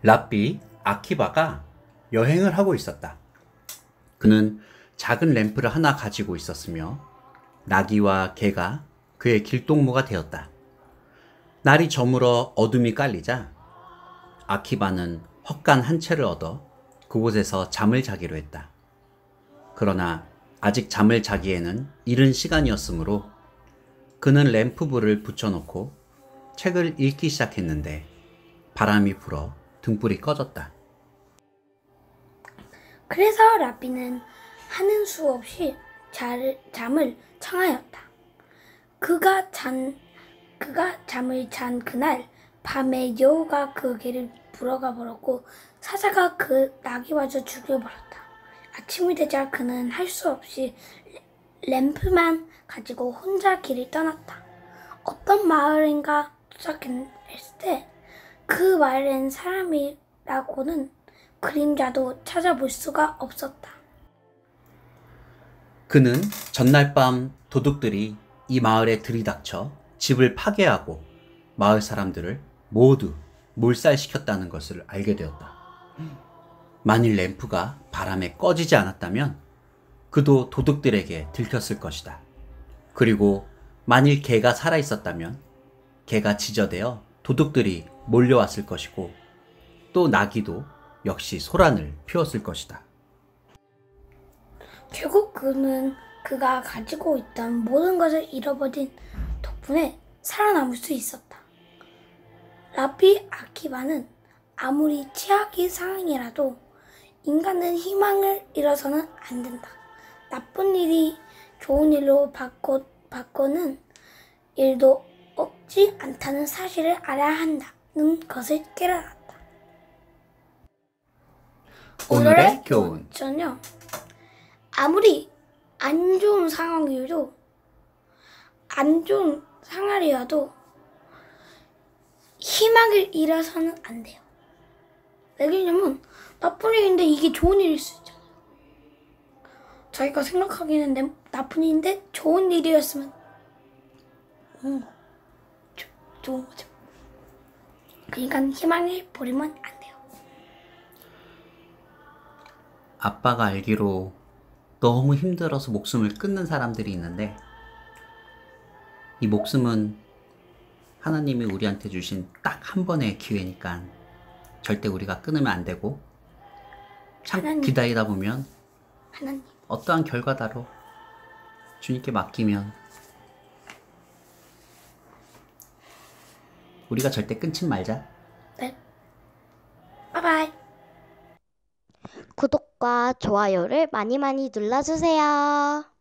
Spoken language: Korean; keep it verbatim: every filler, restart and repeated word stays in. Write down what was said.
랍비 아키바가 여행을 하고 있었다. 그는 작은 램프를 하나 가지고 있었으며 나귀와 개가 그의 길동무가 되었다. 날이 저물어 어둠이 깔리자 아키바는 헛간 한 채를 얻어 그곳에서 잠을 자기로 했다. 그러나 아직 잠을 자기에는 이른 시간이었으므로 그는 램프불을 붙여놓고 책을 읽기 시작했는데 바람이 불어 등불이 꺼졌다. 그래서 라비는 하는 수 없이 잘, 잠을 청하였다. 그가 잔, 그가 잠을 잔 그날 밤에 여우가 그 개를 물어가 버렸고 사자가 그 나귀마저 죽여버렸다. 아침이 되자 그는 할 수 없이 램프만 가지고 혼자 길을 떠났다. 어떤 마을인가 도착했을 때 그 마을엔 사람이라고는 그림자도 찾아볼 수가 없었다. 그는 전날 밤 도둑들이 이 마을에 들이닥쳐 집을 파괴하고 마을 사람들을 모두 몰살시켰다는 것을 알게 되었다. 만일 램프가 바람에 꺼지지 않았다면 그도 도둑들에게 들켰을 것이다. 그리고 만일 개가 살아있었다면 개가 지저대어 도둑들이 몰려왔을 것이고 또 나귀도 역시 소란을 피웠을 것이다. 결국 그는 그가 가지고 있던 모든 것을 잃어버린 덕분에 살아남을 수 있었다. 라비 아키바는 아무리 최악의 상황이라도 인간은 희망을 잃어서는 안 된다. 나쁜 일이 좋은 일로 바꿔, 바꾸는 일도 없지 않다는 사실을 알아야 한다는 것을 깨달았다. 오늘의 교훈. 저는요, 아무리 안 좋은 상황이어도 안 좋은 상황이어도 희망을 잃어서는 안 돼요. 왜냐면 나쁜 일인데 이게 좋은 일일 수 있잖아요. 자기가 생각하기에는 내, 나쁜 일인데 좋은 일이었으면 음, 조, 좋은 거죠. 그러니까 희망을 버리면 안 돼요. 아빠가 알기로 너무 힘들어서 목숨을 끊는 사람들이 있는데 이 목숨은 하나님이 우리한테 주신 딱 한 번의 기회니까 절대 우리가 끊으면 안 되고 참 하나님. 기다리다 보면 하나님. 어떠한 결과다로 주님께 맡기면 우리가 절대 끊지 말자. 네. 바이바이. 구독과 좋아요를 많이 많이 눌러주세요.